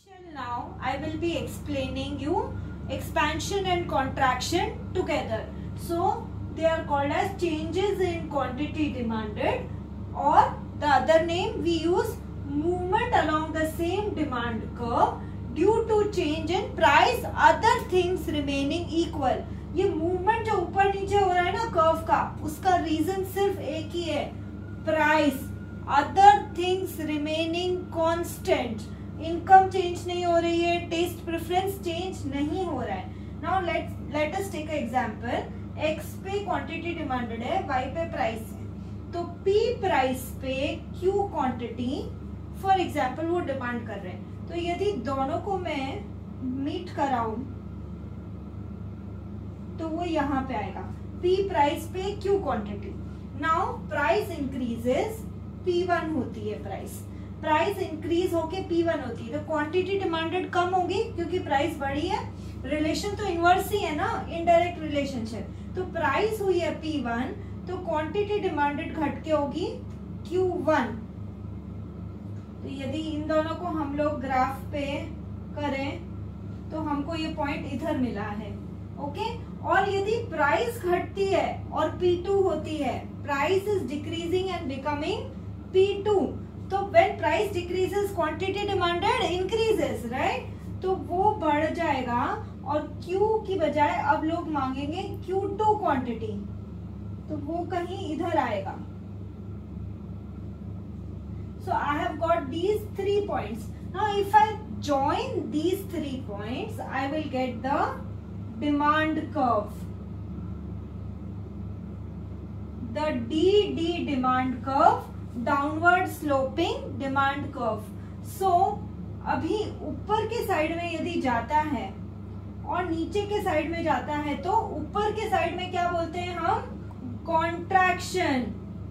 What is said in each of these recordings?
Now I will be explaining you expansion and contraction together. So they are called as changes in quantity demanded, or the other name we use movement along the same demand curve due to change in price, other things remaining equal. ये movement जो ऊपर नीचे हो रहा है ना curve का, उसका रीजन सिर्फ एक ही है, price, other things remaining constant. Income change नहीं हो रही है, टेस्ट प्रेफरेंस चेंज नहीं हो रहा है. Now let us take example. X पे क्वांटिटी डिमांडेड है, वाई पे प्राइस है, तो पी प्राइस पे क्यू क्वांटिटी फॉर एग्जांपल वो डिमांड कर रहे हैं. तो यदि दोनों को मैं मीट कराऊं तो वो यहाँ पे आएगा, पी प्राइस पे Q quantity. Now price increases, P1 होती है प्राइस इंक्रीज होके P1 होती है, तो क्वांटिटी डिमांडेड कम होगी क्योंकि प्राइस बढ़ी है. रिलेशन तो इनवर्स ही है ना, इनडायरेक्ट रिलेशनशिप. तो प्राइस हुई है P1, तो क्वांटिटी डिमांडेड घट के होगी Q1. तो यदि इन दोनों को हम लोग ग्राफ पे करें तो हमको ये पॉइंट इधर मिला है. ओके. और यदि प्राइस घटती है और P2 होती है, price is decreasing and becoming P2, तो when price decreases quantity demanded increases, right. तो वो बढ़ जाएगा और Q की बजाय अब लोग मांगेंगे Q2 क्वांटिटी, तो वो कहीं इधर आएगा. So I have got these 3 points. Now if I join these 3 points, I will get the demand curve. The DD demand curve, downward sloping demand curve. So अभी ऊपर के साइड में यदि जाता है और नीचे के साइड में जाता है, तो ऊपर के साइड में क्या बोलते हैं हम? Contraction.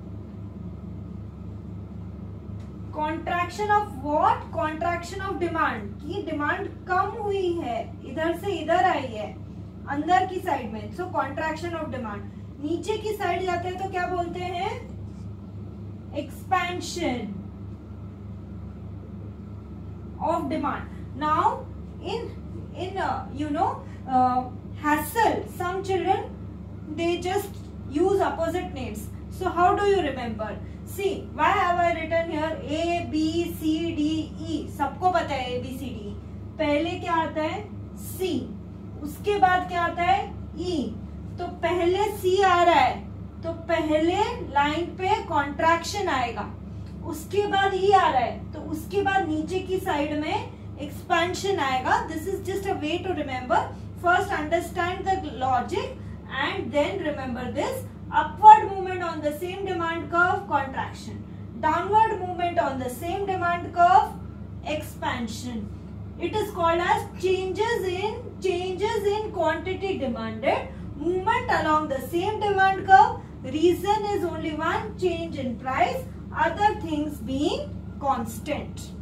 Contraction of what? Contraction of demand. की डिमांड कम हुई है, इधर से इधर आई है, अंदर की साइड में. So contraction of demand. नीचे की साइड जाते हैं तो क्या बोलते हैं? Expansion of demand. Now in hassle, some children they just use opposite names. So how do you remember? See, why have I written here A B C D E? सबको पता है A B C D. पहले क्या आता है? C. उसके बाद क्या आता है? E. तो पहले C आ रहा है, तो पहले लाइन पे कॉन्ट्रैक्शन आएगा. उसके बाद E आ रहा है, तो उसके बाद नीचे की साइड में एक्सपेंशन आएगा. This is just a way to remember. First understand the logic and then remember this. Upward movement on the same demand curve, contraction. Downward movement on the same demand curve, expansion. It is called as changes in quantity demanded, movement along the same demand curve. Reason is only one, change in price, other things being constant.